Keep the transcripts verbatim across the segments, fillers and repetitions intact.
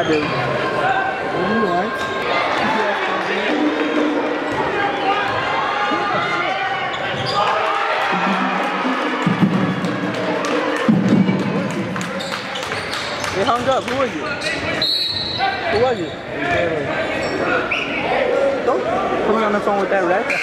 I do. You right. They hung up. Who was it? Who was it? Don't put me on the phone with that rap.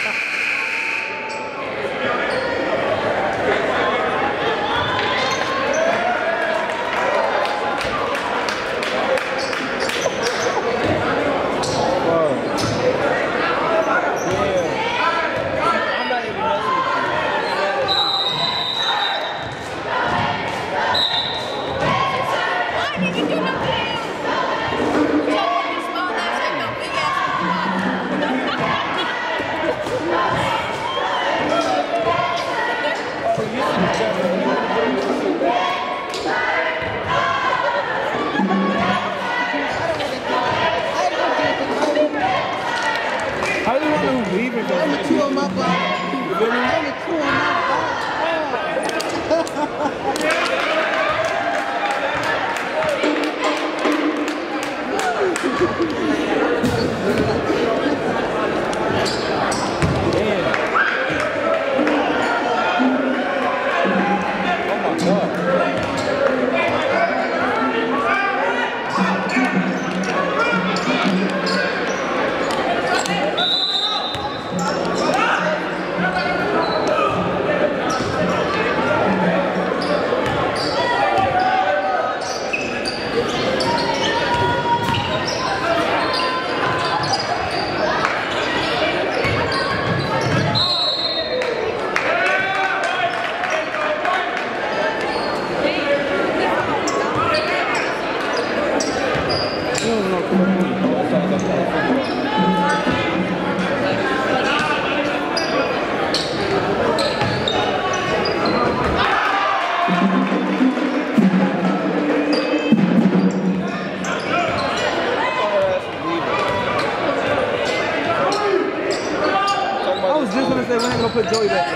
Put Joey back in.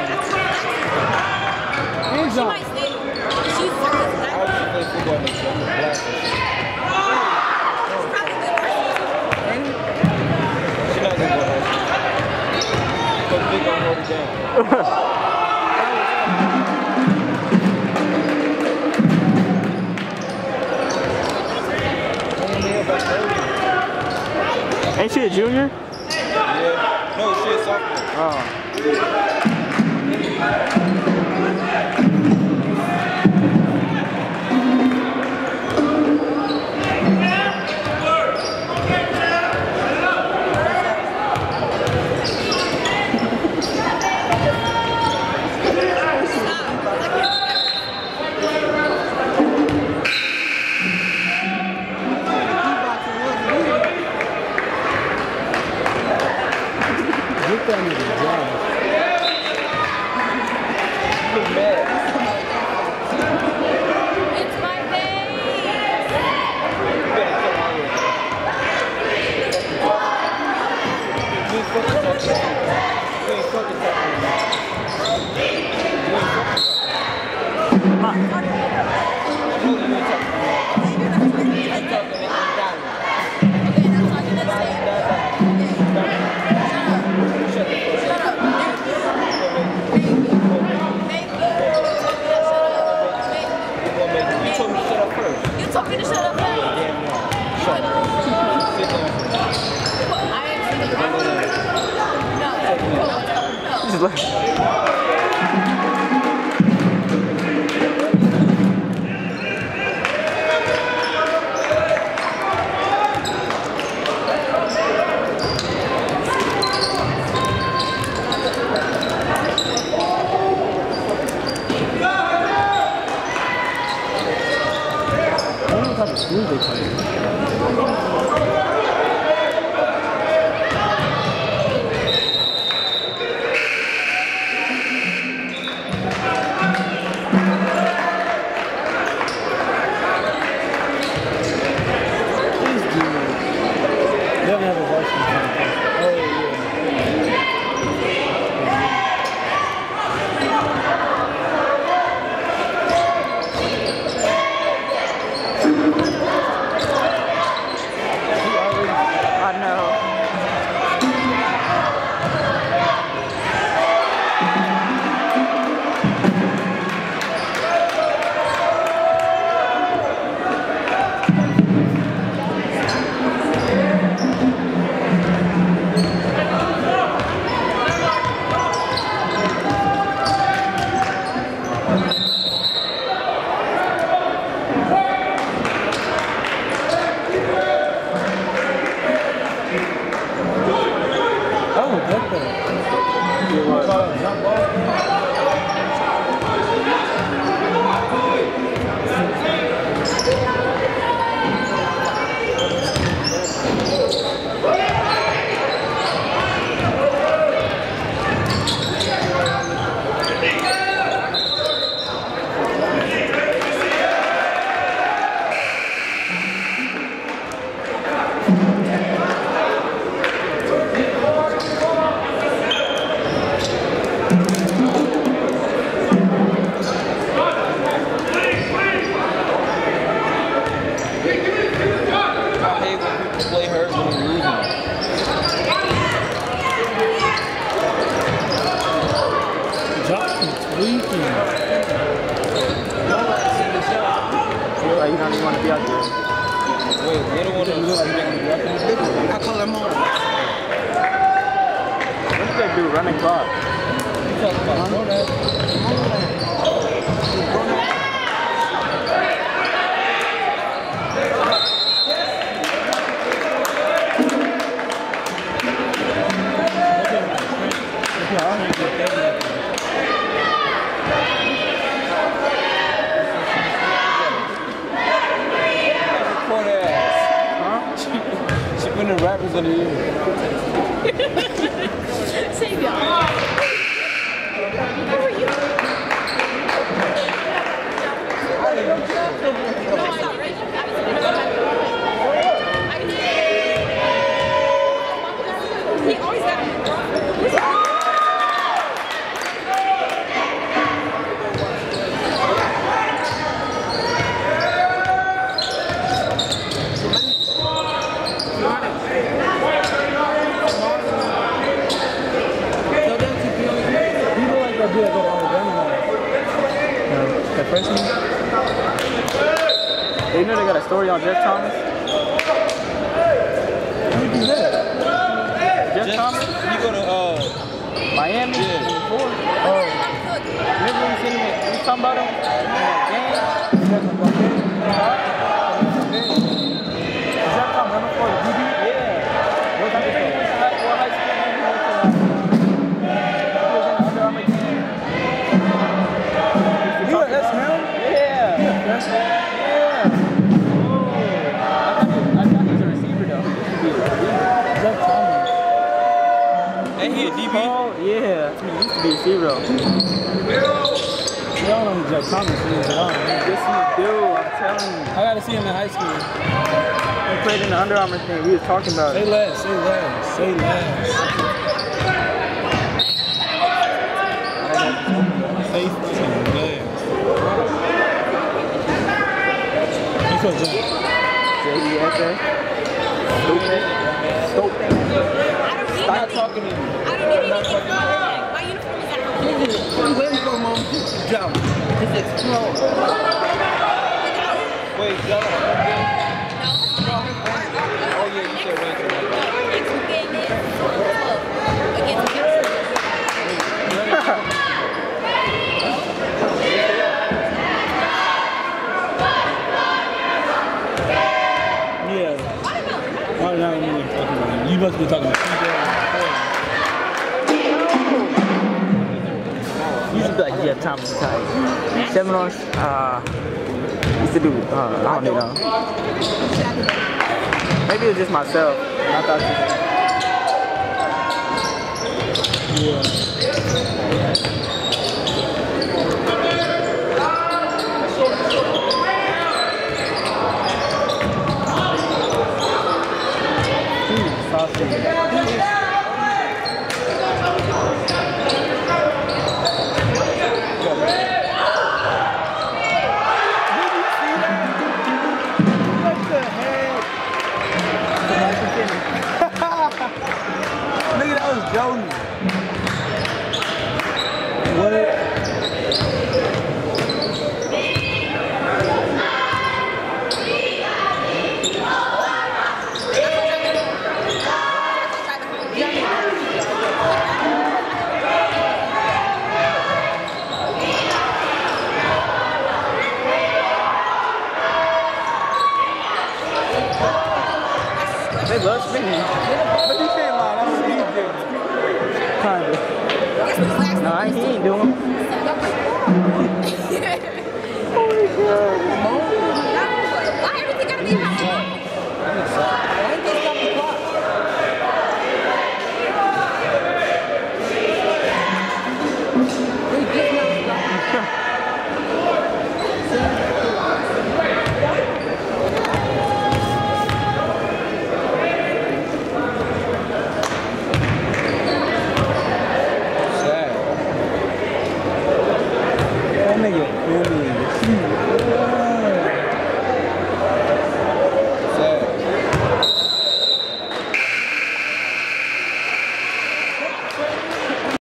And John. She might stay. She's black. She's not gonna go home. But they gonna hold it down. Ain't she a junior? Yeah. No, she a sophomore. Oh. like he don't even want to be out there. Wait, they don't want to look like I call him home. What did they do? Running clock. You talking about Ronald? The rappers of the year. Save y'all. Where were you? No, I saw Rachel. He always got The freshman? You know they got a story on Jeff Thomas? Who do that? Jeff Jeff, Thomas? he go to uh, Miami? Yeah. Oh. Remember we seen him, we talking about him in that game? Is that Tom running for the D B? Yeah. What type of thing? What high school did he go to? He was in the Under Armour game. You know, that's him? Yeah. That's him. Yeah. Oh. I thought he was, I thought he was a receiver though. He used to be a receiver. Jeff Thomas. ain't he a D B? Oh, yeah. He used to be a receiver though. You don't know who Jeff Thomas is at all. Yes, he do. I'm telling you. I got to see him in high school. He played in the Under Armour thing. We was talking about Say it. less, say less, say less. Say fucking less. He's so John. J E S A. Stupid. Stupid. I'm not talking to you. I don't need anything. My uniform is at home. I'm waiting for him to jump. It's explode. Wait, y'all are okay? No. Oh yeah, you said Rachel. Next weekend is against Yeah. Why not even talking about him? You must be talking about him. Used to be like Jeff Thomas type. Seminars, uh, used to do, uh, I don't know. Maybe it was just myself. I thought it Yeah. Sausage. Nigga, that was Jody. What? They love spinning. But he can't lie, that's what he did. Kinda. Guess what his last No, I name he is? ain't doing. Why everything gotta be high? That nigga really